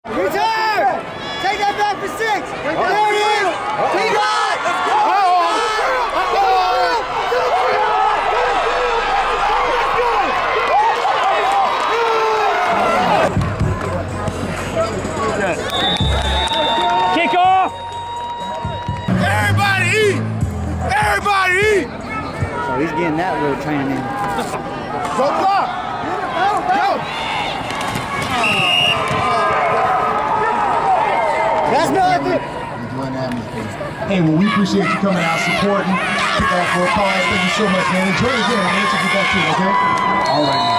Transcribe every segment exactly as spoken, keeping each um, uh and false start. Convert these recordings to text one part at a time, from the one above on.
Return! Take that back for six! There it is! We got it! Let's go! Kick off! Everybody eat! Everybody eat! So he's getting that little training in. Go block! Go! That's nothing! Hey, well, we appreciate you coming out, supporting, uh, for a cause. Thank you so much, man. Enjoy the game, man. Let's get back to it, okay? All right, man.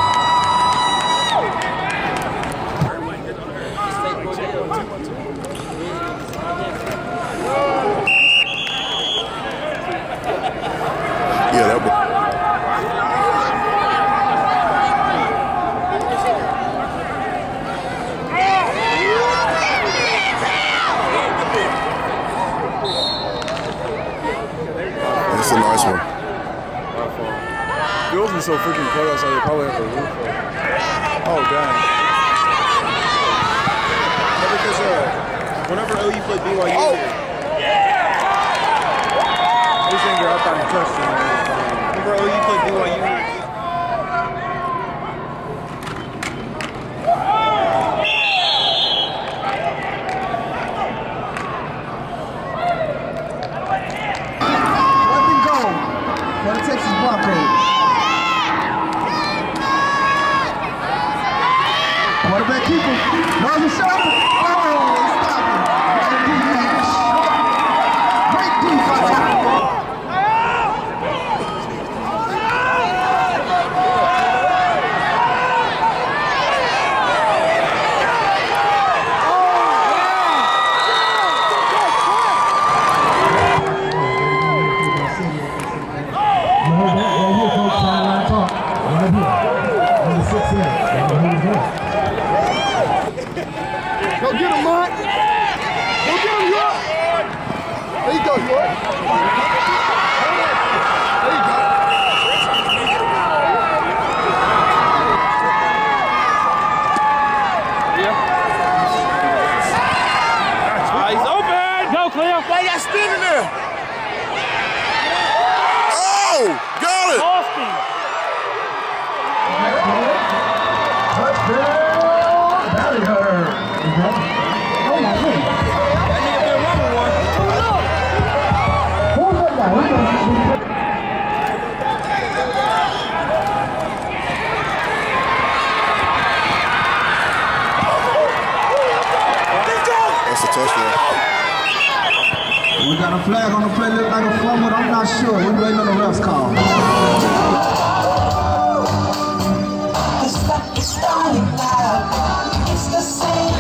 Yeah, that was. That's a nice one. It wasn't so freaking cold outside, they probably have the roof up. Oh, dang. Yeah, because uh, whenever O U played B Y U, oh. This anger out there in touchdown. Whenever O U played B Y U, For the Texas Broncos. Quarterback keeper. Northern shot. Oh, stop it. Great defense. Go get him, Mike! Go get him, York! There you go, York! There you go! Yeah. Ah, he's open! Go, Cleo! Why y'all standing there? Oh! Got it! Austin! That's a touchdown. We got a flag on the play, look like a fumble, but I'm not sure. We're waiting on the ref's call. It's like it's starting now. It's the same.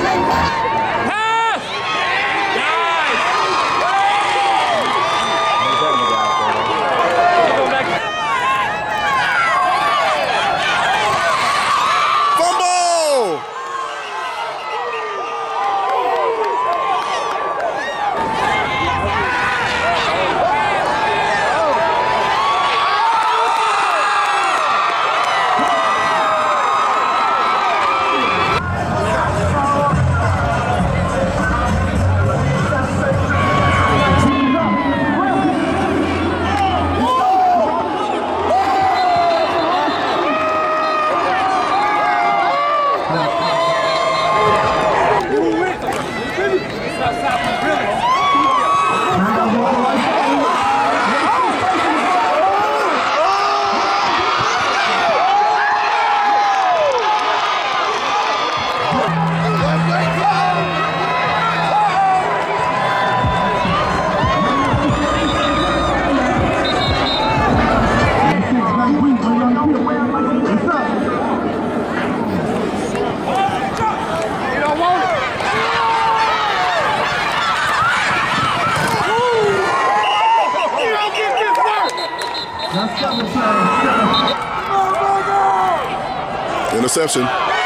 Interception.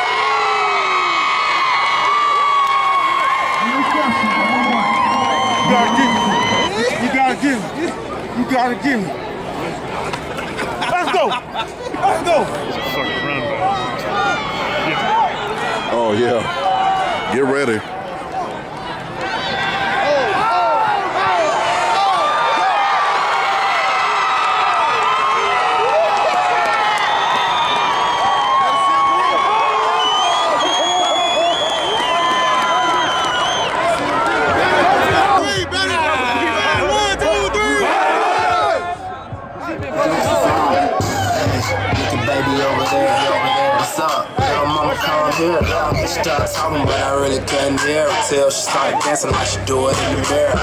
you gotta get me. You gotta get me. You gotta get me. Let's go. Let's go. Oh, yeah. Get ready. Here, she started talking, but I really couldn't hear her till she started dancing like she do it in the mirror.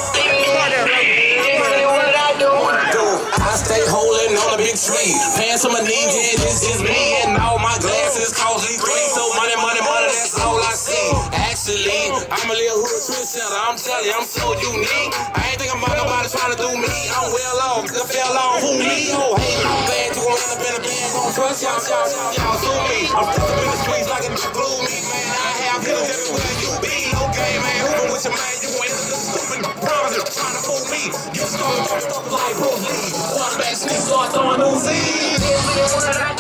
I stay holding on a big tree, pants on my knees, and this is me, and all my glasses costly three. So money, money, money, that's all I see. Actually, I'm a little hood trendsetter. I'm telling you, I'm so unique. I ain't thinking about nobody trying to do me. I'm well off, the fell off, who me? Oh, hey, I'm bad, you gon' end up in a band, gon' trust y'all, y'all, y'all, sue me. I'm stuck up in the streets like a glue me, man. I have killers everywhere you be. Okay, man, hooping with your man, you gon' end up looking stupid. Promise, trying to fool me. You start stuff like Bruce Lee. Quarterback sneak, start throwing new seeds.